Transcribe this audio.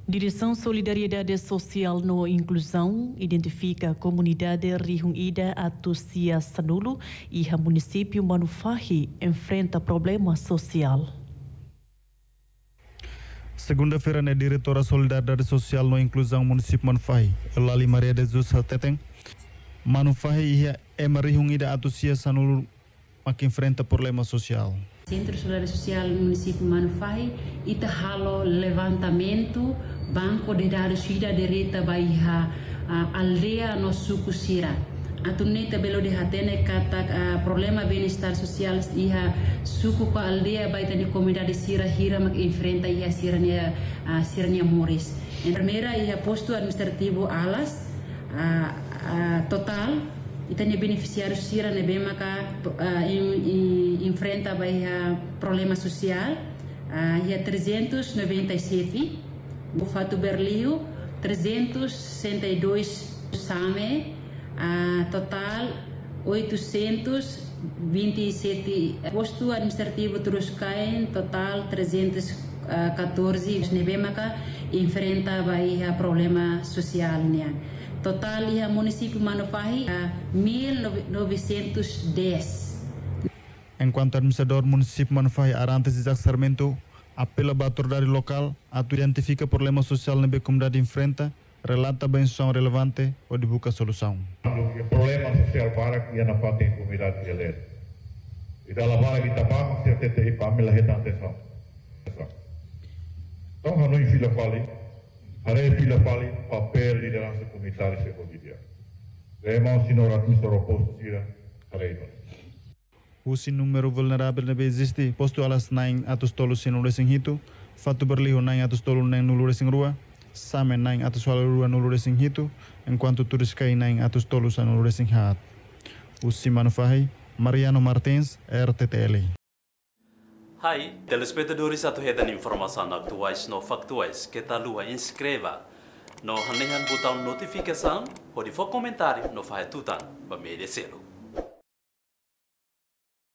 Direção Solidariedade Social no Inclusão identifica a comunidade reunida a Tusia Sanulu e o município Manufahi enfrenta problema social. Segunda-feira, a diretora Solidariedade Social no Inclusão município Manufahi, Lali Maria de Jesus Teteng, Manufahi é reunida a Tusia Sanulu que enfrenta problema social. Centro Solidariedade Social no município Manufahi ita halo levantamento banco de dados sida derita baiha aldea no suku sira. Atuneta belo de hatene kata problema bem-estar social iha suku ko aldea baita di comunidade sira hira mak enfrenta iha sirania Moris. Enfermeira iha posto administrativo alas total itanya beneficiários sira nebe maka enfrenta baia problema social ia 397 o fato Berlio 362 Same total 827 posto administrativo terus kain total 314 nebe maka enfrenta baia problema social nia. Total ia município Manufahi 1910. Enquanto administrador município Manufahi Arantes Isaac Sarmento apela a autoridade local a identificar problema social na comunidade enfrenta, relata bem solução relevante ou divulga solução. O problema social para que na parte da comunidade dele. E da lavara que tapamos se até para me lá atenção. Então não infila fali. Haré pila pali papel liderança comunitária secolhida. Remão sinorat misoro posto sira haré. O número vulnerável não existe. Posto alas naing atus tolu sinule sing hitu, fatu berliho naing atus tolu naing nulure sing rua, same naing atus walu rua nulure sing hitu, enquanto turis kai naing atus tolu sa nulure sing hat. Usi Manufahi, Mariano Martins, RTTL. Hai, telespectadores atuhedan informação atuais no factuais que tá lua inscreva no hanehan botão notificação ou de for comentário no faz tutan para merecer.